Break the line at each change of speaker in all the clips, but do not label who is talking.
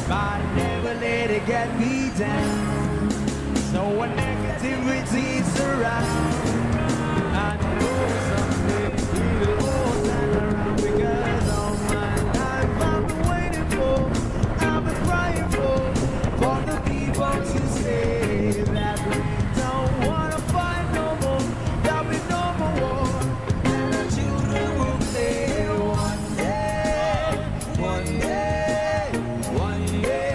but I never let it get me down. So when negativity surrounds, I know someday we will all stand around because all my life I've been waiting for, I've been crying for the people to say that we don't wanna fight no more, there'll be no more war, and our children will play one day, one day, one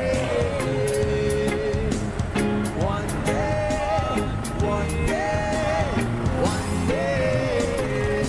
day, one day, one day, one day.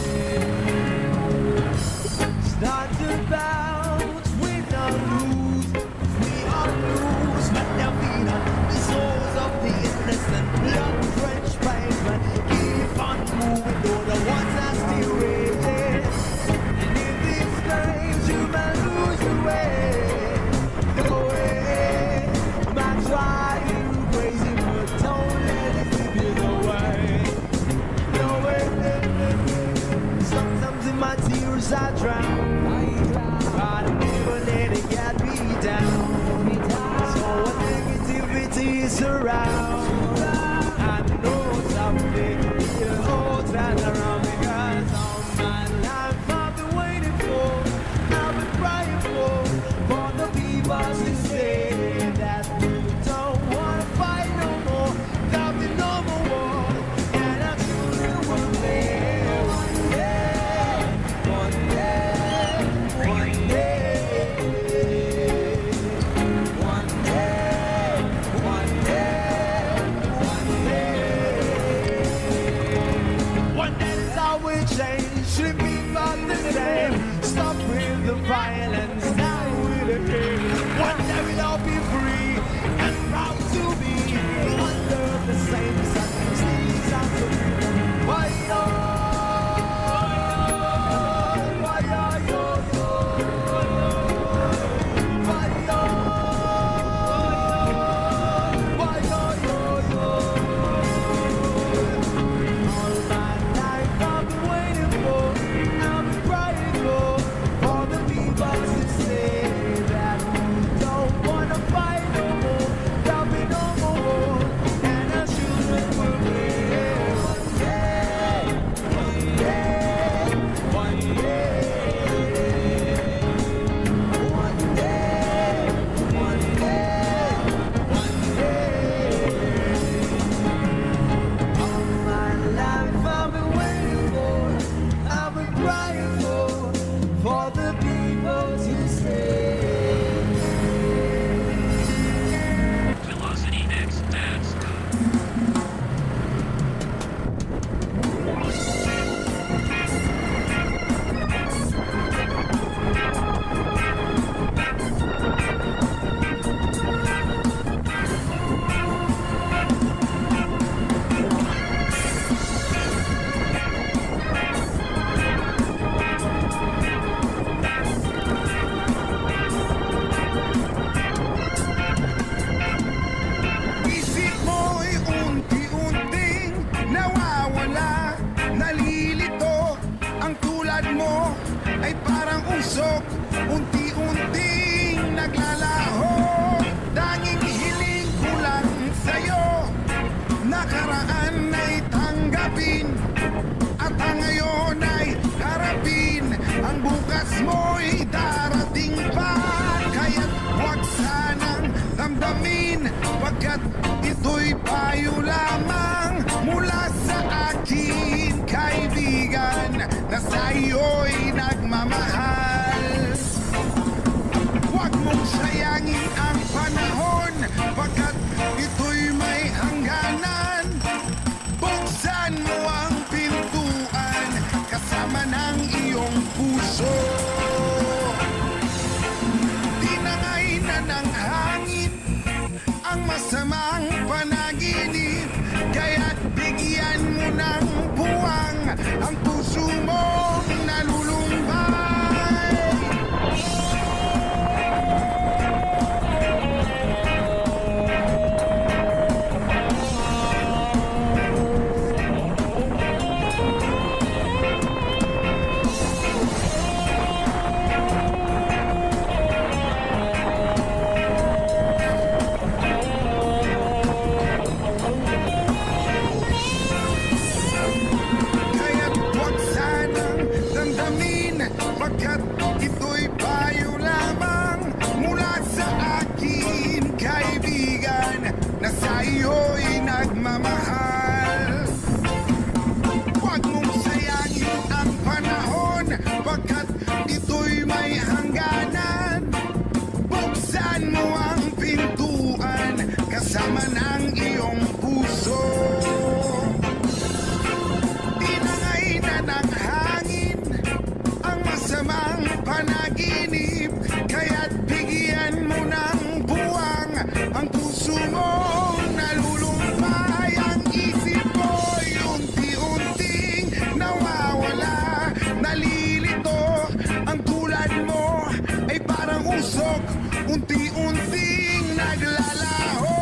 Start to bounce, we don't lose, we all lose, but there'll be none. The souls of the innocent, blood-drenched pavement, keep on moving, though the ones are still waiting. And in this place, you may lose your way, no way. Might drive you crazy, but don't let it slip you away, no way. Sometimes in my tears I drown, but I never let it get me down. So when negativity is around, I know someday it'll all turn around because all my life I've been waiting for, I've been crying for the people to say that we don't wanna fight no more, there'll be no more war, and our children will live one day, one day, one day, one day, one day, one day. One day is how we change, should be about the same. Stop with the violence, now with the game. One day we'll all be free and proud to be under the same sun. Sneeze out to freedom. Why all my life I've been waiting for, I've been crying for the people to say that we don't wanna fight no more, there'll be no more war, and our children will live one day, one day, one day, one day, one day, one day. All my life I've been waiting for, I've been crying for the people to say.
Velocity X Dance.
Isip mo'y unti-unting nawawala, nalilito. Ang tulad mo ay parang usok, unti-unting naglalaho. Tanging hiling ko lang sa'yo, nakaraan ay tanggapin, at ang ngayon ay harapin. Ang bukas mo'y darating pa, kaya't huwag sanang damdamin, pagkat ito'y payo lamang mula sa akin, kaibigan, na sa'yo'y nagmamahal. Huwag mong sayangin ang panahon, pagkat ito'y may hangganan. Buksan mo ang pintuan kasama ng iyong puso. Tinangay na ng hangin ang masamang panaginip, kaya't bigyan mo ng buwang ang puso mong nalulumbay. Pagkat ito'y payo lamang mula sa akin, kaibigan, na sa iyo'y nagmamahal. Huwag mong sayangin ang panahon, pagkat ito'y may hangganan. Buksan mo ang pintuan kasama ng iyong puso. Tinangay na ng hangin ang masamang panaginip, kaya't bigyan mo ng buwang ang puso mo. Nalulumbay ang isip mo'y unti-unting nawawala. Nalilito ang tulad mo ay parang usok, unti-unting naglalaho.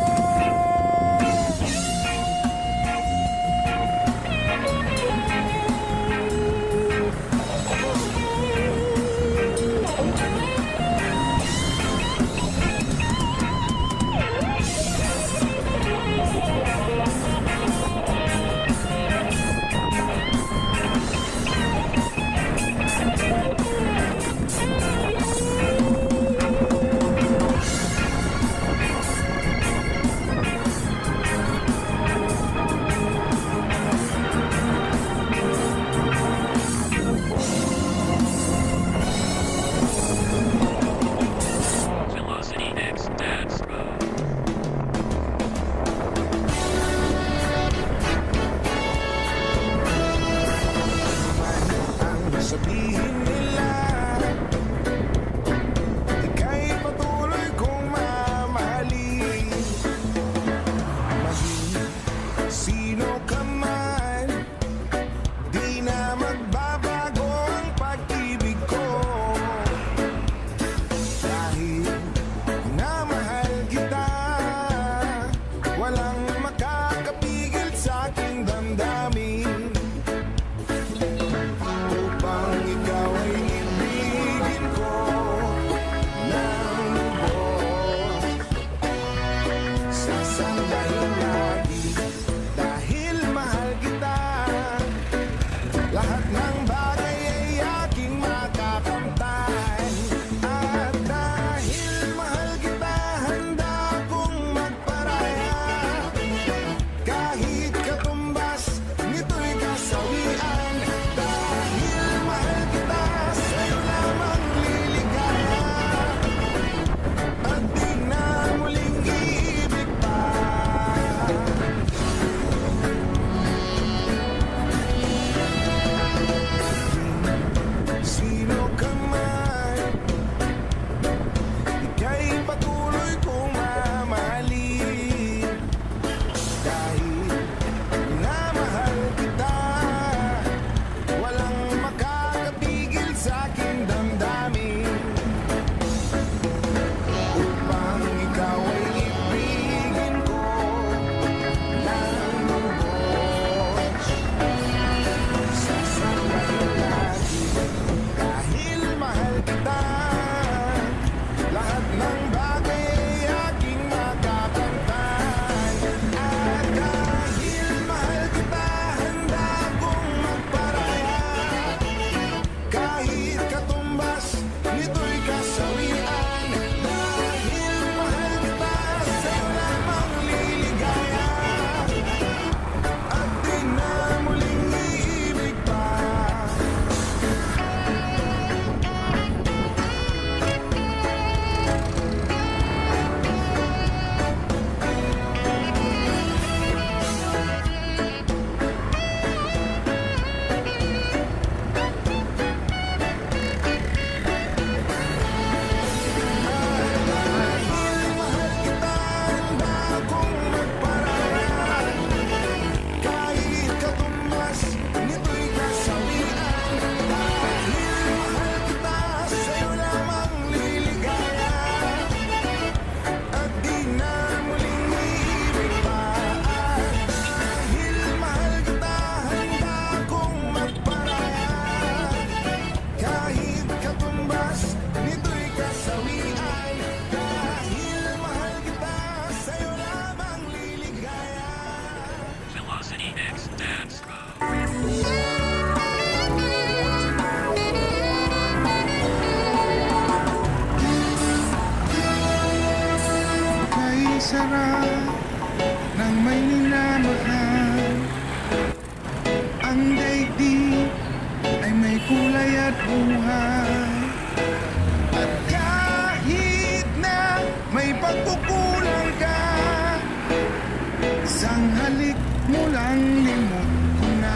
kulay at buhay. At kahit na may pagkukulang ka, isang halik mo lang limot ko na.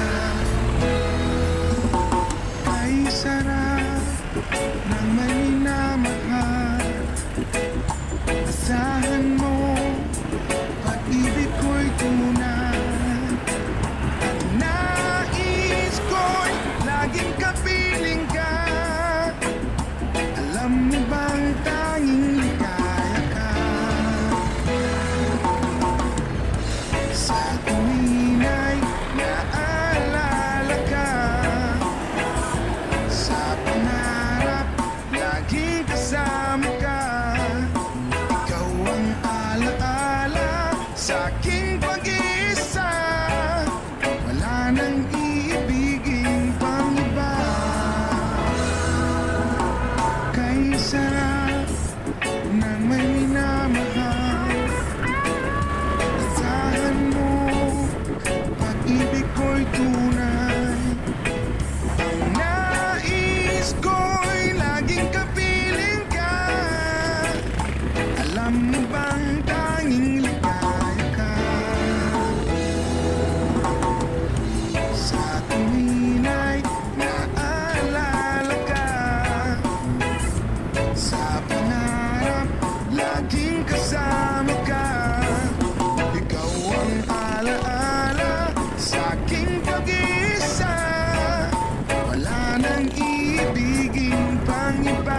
Ay sarap ng may minamahal, asahan mo pag-ibig ko'y tunay. At nais ko'y laging kapiling ka. Alam mo bang tanging ligaya ka? Sa tuwing ay naalala ka, sa pangarap laging kasama ka. Ikaw ang alaala sa aking pag-iisa. Wala nang iibigin pang iba. Kay sarap ng may minamahal, asahan mo pag-ibig ko'y tunay. Ang nais ko'y laging kapiling ka. Alam mo bang tanging ligaya ka? Sa tuwing ay naalala ka, sa pangarap laging kasama ka. Ikaw ang alaala sa aking pag-iisa. Wala nang iibigin pang iba.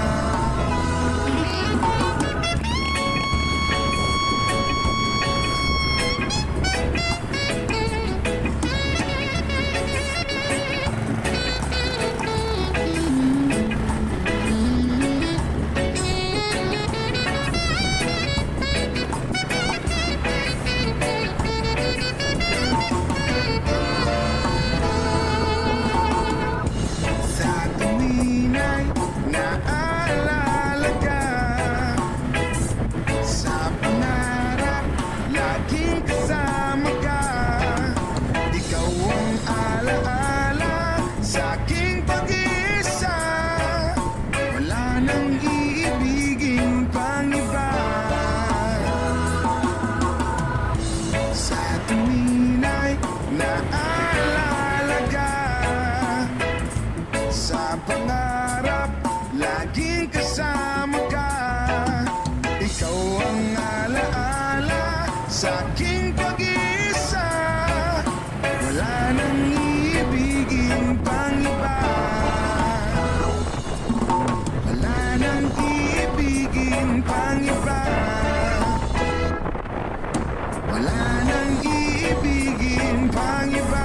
Sa tuwing ay naalala ka, sa pangarap laging kasama ka. Ikaw ang alaala sa aking pag-iisa. Wala nang iibigin pang iba. Sa tuwing ay naalala ka, sa pangarap laging kasama ka. Ikaw ang alaala sa aking pag-iisa. Wala nang iibigin pang iba. Wala nang iibigin pang iba. Wala nang iibigin pang iba.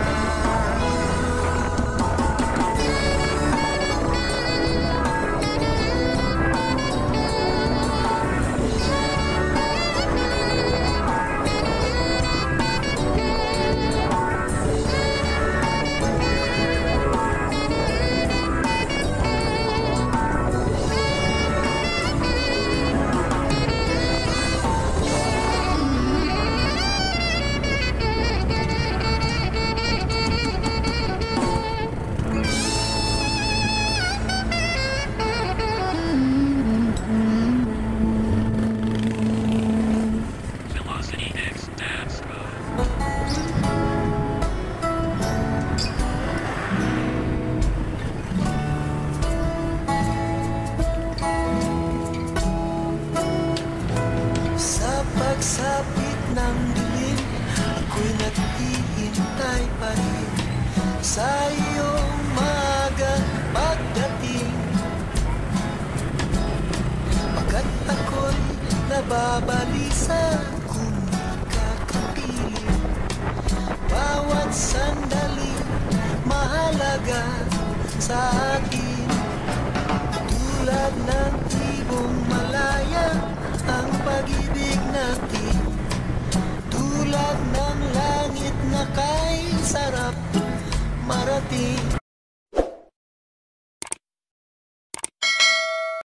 Velocity X Dance Mode.
Sa pagsapit ng dilim, ako'y naghihintay pa rin sa iyong maagang pagdating. Pagkat ako'y nababalisa kung kakapiling. Bawat sandali mahalaga sa akin. Tulad ng ibong malaya ang pag-ibig natin. Tulad ng langit na kay sarap marating.